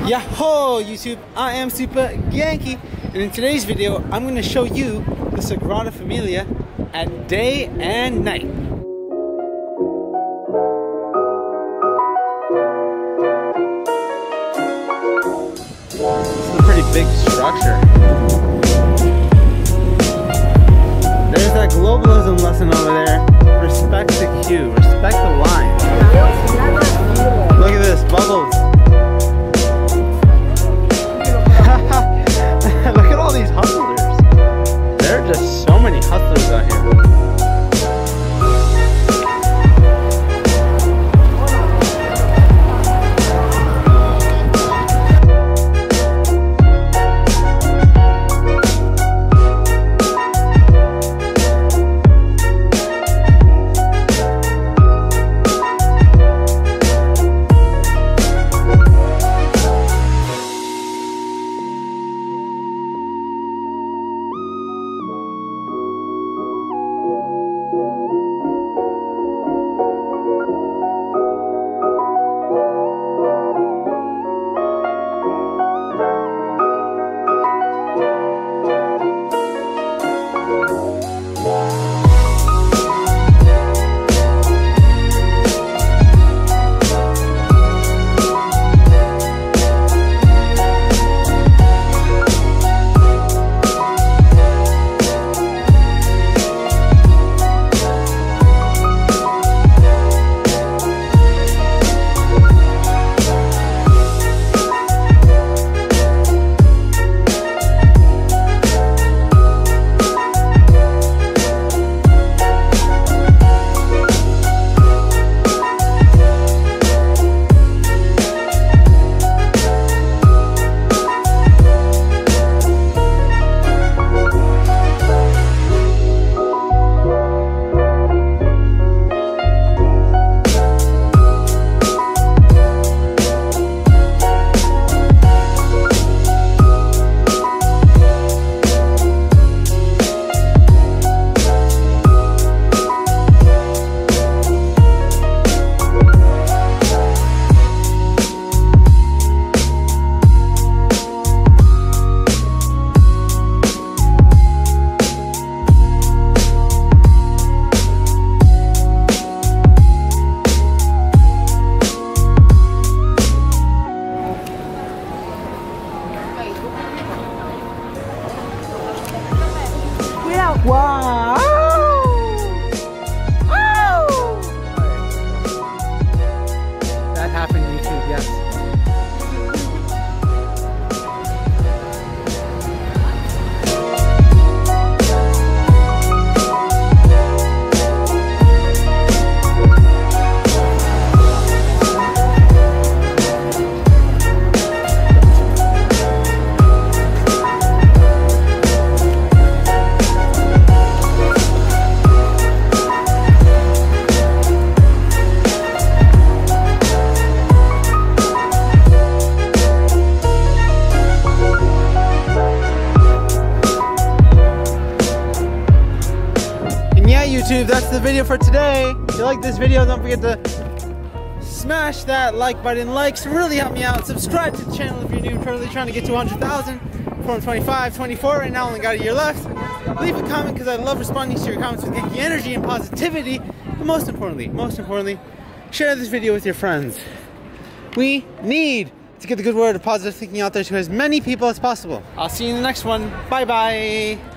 Yahoo YouTube, I am Super Yankee, and in today's video I'm going to show you the Sagrada Familia at day and night. It's a pretty big structure. There's that globalism lesson over there. Respect the cue, respect the line. Look at this, bubbles. Look at all these hustlers. There are just so many hustlers out here. Wow! Oh! That happened on YouTube, yes. YouTube, that's the video for today. If you like this video, don't forget to smash that like button. Likes really help me out. Subscribe to the channel if you're new. I'm currently trying to get to 100,000. 425, 24 right now, only got a year left. Leave a comment because I love responding to your comments with Yankee energy and positivity. But most importantly, share this video with your friends. We need to get the good word of positive thinking out there to as many people as possible. I'll see you in the next one. Bye bye.